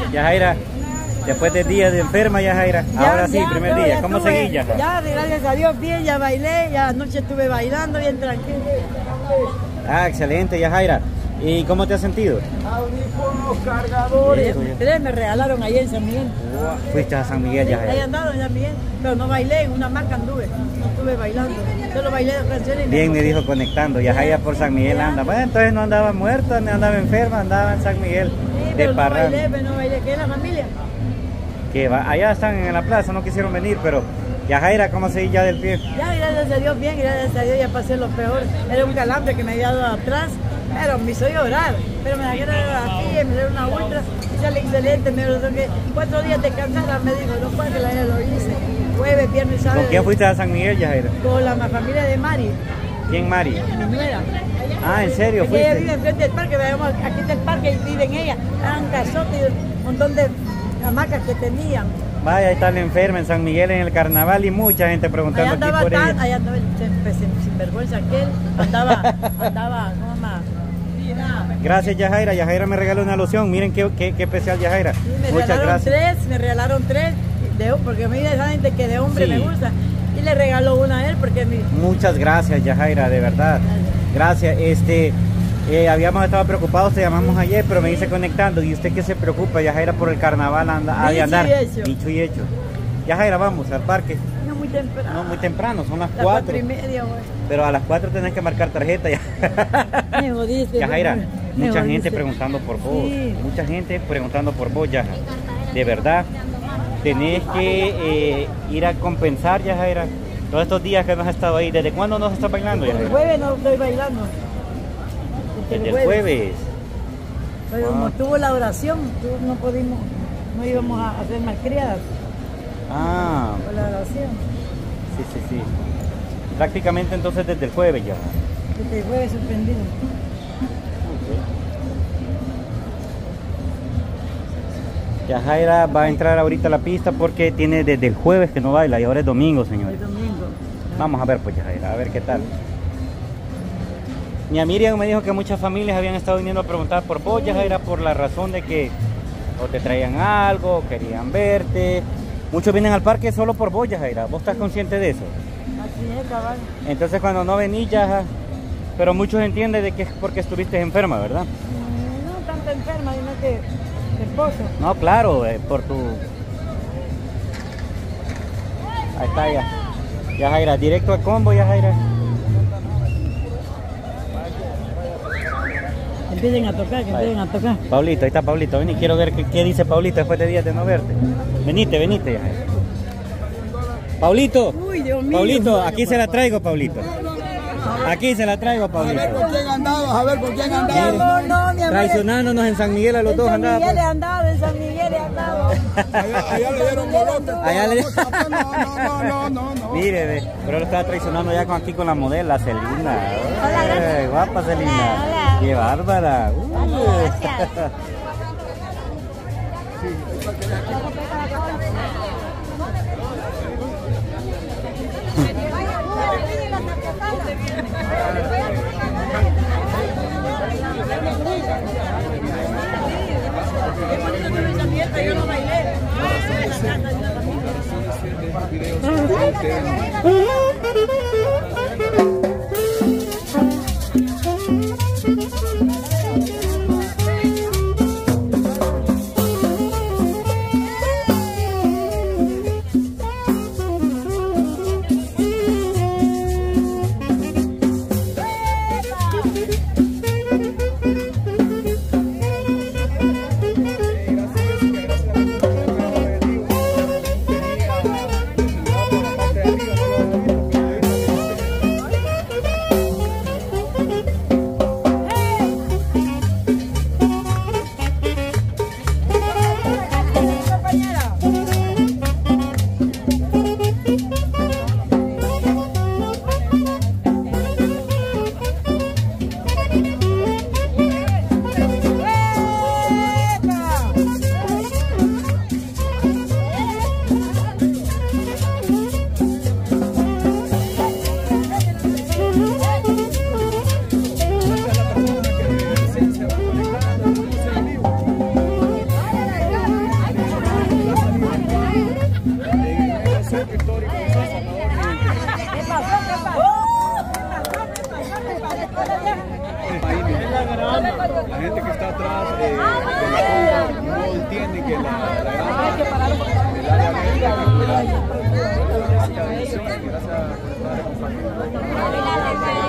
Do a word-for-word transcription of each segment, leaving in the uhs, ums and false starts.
Yajaira, después de días de enferma, Yajaira, Ya, ahora sí, ya, primer no, día, ya ¿cómo estuve, seguís, Yajaira? Ya, gracias a Dios, bien, ya bailé, ya anoche estuve bailando bien tranquilo. Ah, excelente, Yajaira. ¿Y cómo te has sentido? Audífonos, cargadores. Eh, Tres me regalaron ahí en San Miguel. Fuiste a San Miguel, Sí, ahí Yajaira. andaron en San Miguel, pero no bailé, en una marca anduve, no estuve bailando, solo bailé dos canciones. y Bien, me acosté. dijo conectando, Yajaira por San Miguel anda. Bueno, entonces no andaba muerta, no andaba enferma, andaba en San Miguel Sí, de pero no parranda. bailé, pero no bailé, ¿qué es la familia? Que va, allá están en la plaza, no quisieron venir, pero Yajaira, ¿cómo seguís ya del pie? Ya, gracias a Dios, bien, gracias a Dios, ya pasé lo peor. Era un calambre que me había dado atrás, pero me hizo llorar. Pero me trajeron aquí, me dieron una ultra, y sale excelente, me dijo que cuatro días de cansada, me dijo, no puede que la ya lo hice. Jueves, viernes, sábado. ¿Con quién fuiste a San Miguel, Yajaira? Con la familia de Mari, ¿Quién, Mari? mi nuera. Ah, ¿en serio Porque ella vive fuiste? enfrente del parque, veamos, aquí está el parque y viven ella. Eran casotes y un montón de hamacas que tenían. Vaya, ahí está la enferma en San Miguel en el carnaval y mucha gente Allá preguntando aquí andaba por tan, ella. allá andaba el sin, sin- sinvergüenza aquel, andaba, andaba, ¿cómo más? Gracias, Yajaira. Yajaira me regaló una loción. Miren qué, qué, qué especial, Yajaira. Sí, me Muchas regalaron gracias. tres, me regalaron tres, de, porque a mí esa gente que de hombre Sí. me gusta. Y le regaló una a él porque mi... Muchas gracias, Yajaira, de verdad. Gracias. Este, eh, habíamos estado preocupados, te llamamos ayer, pero me dice conectando. ¿Y usted qué se preocupa, Yajaira, por el carnaval? Anda, ha de Dicho andar. y hecho. Dicho y hecho. Yajaira, vamos al parque. No muy temprano. No, muy temprano, son las Las cuatro. cuatro y media, güey. Pero a las cuatro tenés que marcar tarjeta. Ya. Me jodiste. Yajaira, güey. Me mucha jodiste. gente preguntando por vos. Sí. Mucha gente preguntando por vos, Yaja. De verdad, tenés que eh, ir a compensar, Yajaira, todos estos días que no has estado ahí. ¿Desde cuándo no estás bailando, El Yajaira? jueves no estoy bailando. Desde el jueves. Pero como Ah. estuvo la oración, tú- no pudimos, no íbamos a hacer malcriadas Ah, por la oración. sí, sí, sí. Prácticamente entonces desde el jueves ya. Desde el jueves suspendido. Yajaira va a entrar ahorita a la pista porque tiene desde el jueves que no baila y ahora es domingo, señor. El domingo. Vamos a ver pues, Yajaira, a ver qué tal. Mi Miriam me dijo que muchas familias habían estado viniendo a preguntar por vos, Yajaira, por la razón de que o te traían algo, o querían verte. Muchos vienen al parque solo por vos, Yajaira. ¿Vos estás consciente de eso? Así es, cabal. Entonces cuando no venís, Yaja, pero muchos entienden de que es porque estuviste enferma, ¿verdad? Mm, No tanto enferma, sino que mi esposo. No, claro, eh, por tu... Ahí está ya. Yajaira, directo a combo, Yajaira. Empiecen a tocar, que empiecen a tocar. Pablito, ahí está Pablito. Vení, quiero ver qué, qué dice Pablito después de días de no verte. Venite, venite, Yajaira. Pablito, Uy, Dios mío. Pablito, aquí se la traigo, Pablito. Aquí se la traigo, A ver Pablito. con quién andabas, a ver con quién andabas. No, no, mi amor. Traicionándonos en San Miguel a los En dos San andaba. Miguel he andado, en San Miguel he andado. Allá, allá le dieron bolote. Allá le- No, no, no, no, no. Mire, ve, pero él estaba traicionando ya con aquí con la modelo, la Celina. Hola, gracias. Ay, guapa Celina. Hola, hola. Qué bárbara. Uh. Gracias. Yo no bailé. gente que está atrás eh, de la curva no entiende que la, la granja del área verde hay que cuidarla. Gracias por estar compartiendo.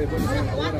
buena senadora